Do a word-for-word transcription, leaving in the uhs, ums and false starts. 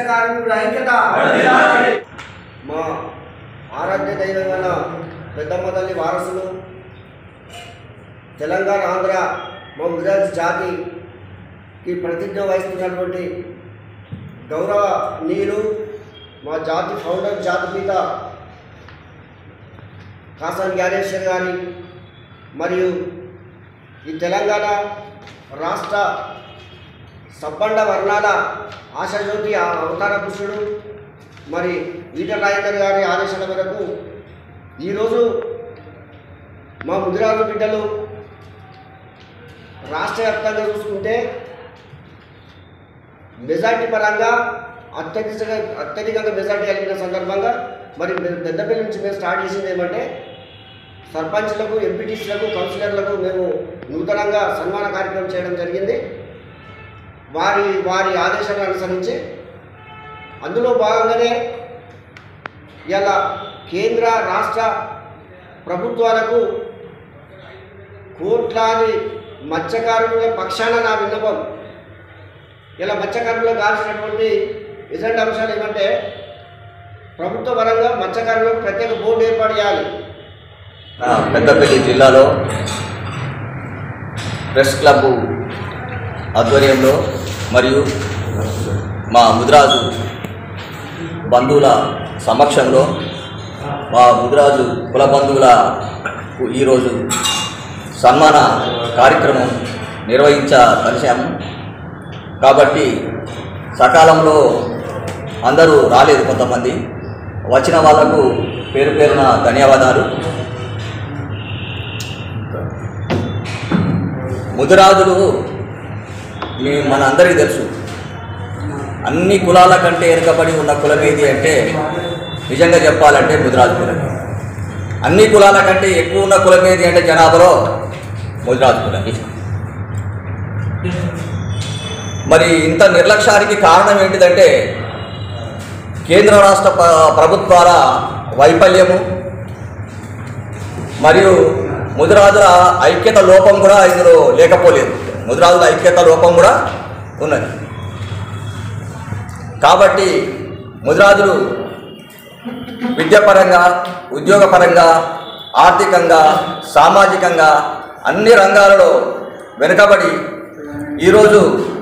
కార్మికుల ఐక్యత మా ఆరాధ్య దైవమైన పెద్దమ్మ తల్లి వారసులు తెలంగాణ ఆంధ్ర మా ముదిరాజు జాతికి ప్రతిజ్ఞ వహిస్తున్నటువంటి గౌరవనీయులు మా జాతి ఫౌండర్ జాతిపిత కాసాని జ్ఞానేశ్వర్ గారి మరియు ఈ తెలంగాణ రాష్ట్ర సబ్బండ వర్ణాల ఆశాజ్యోతి అవతార పురుషుడు మరి ఈటెల రాజేందర్ గారి ఆదేశాల మేరకు ఈరోజు మా ముదిరాజు బిడ్డలు రాష్ట్ర వ్యాప్తంగా చూసుకుంటే మెజార్టీ పరంగా అత్యధిక అత్యధికంగా మెజార్టీ కలిగిన సందర్భంగా మరి పెద్దపల్లి నుంచి మేము స్టార్ట్ చేసింది ఏమంటే సర్పంచ్లకు ఎంపీటీసీలకు కౌన్సిలర్లకు మేము నూతనంగా సన్మాన కార్యక్రమం చేయడం జరిగింది. వారి వారి ఆదేశాలను అనుసరించి అందులో భాగంగానే ఇలా కేంద్ర రాష్ట్ర ప్రభుత్వాలకు కోట్లాది మత్స్యకారుల పక్షాన నా విన్నపం, ఇలా మత్స్యకారులకు కావాల్సినటువంటి ఎజెండా అంశాలు ఏమంటే ప్రభుత్వ పరంగా మత్స్యకారులకు ప్రత్యేక బోర్డు ఏర్పాటు చేయాలి. పెద్దపల్లి జిల్లాలో ప్రెస్ క్లబ్ ఆధ్వర్యంలో మరియు మా ముదిరాజు బంధువుల సమక్షంలో మా ముదిరాజు కుల బంధువులకు ఈరోజు సన్మాన కార్యక్రమం నిర్వహించదలిచాము. కాబట్టి సకాలంలో అందరూ రాలేదు, కొంతమంది వచ్చిన వాళ్లకు పేరు పేరున ధన్యవాదాలు. ముదిరాజులు మీ మన అందరికీ తెలుసు, అన్ని కులాల కంటే వెనుకబడి ఉన్న కులం ఏది అంటే నిజంగా చెప్పాలంటే ముదిరాజు కులం. అన్ని కులాల కంటే ఎక్కువ ఉన్న కులం ఏది అంటే జనాభాలో ముదిరాజు కులం. మరి ఇంత నిర్లక్ష్యానికి కారణం ఏంటిదంటే కేంద్ర రాష్ట్ర ప్రభుత్వాల వైఫల్యము మరియు ముదిరాజుల ఐక్యత లోపం కూడా ఇందులో లేకపోలేదు. ముదిరాజుల ఐక్యత లోపం కూడా ఉన్నది. కాబట్టి ముదిరాజులు విద్యాపరంగా, ఉద్యోగపరంగా, ఆర్థికంగా, సామాజికంగా అన్ని రంగాలలో వెనుకబడి ఈరోజు